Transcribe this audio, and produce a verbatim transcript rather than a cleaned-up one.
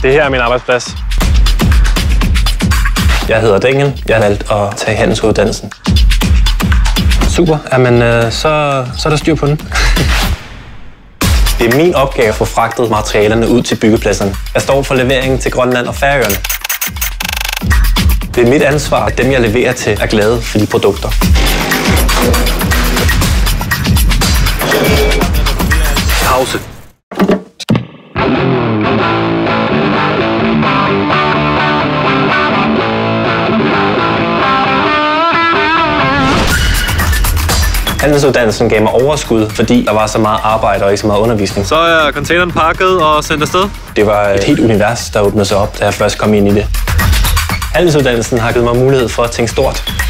Det her er min arbejdsplads. Jeg hedder Daniel. Jeg har valgt at tage handelsuddannelsen. Super. Jamen, øh, så, så er der styr på den. Det er min opgave at få fragtet materialerne ud til byggepladserne. Jeg står for leveringen til Grønland og Færøerne. Det er mit ansvar, at dem, jeg leverer til, er glade for de produkter. Pause. Handelsuddannelsen gav mig overskud, fordi der var så meget arbejde og ikke så meget undervisning. Så er containeren pakket og sendt afsted. Det var et helt univers, der åbnede sig op, da jeg først kom ind i det. Handelsuddannelsen har givet mig mulighed for at tænke stort.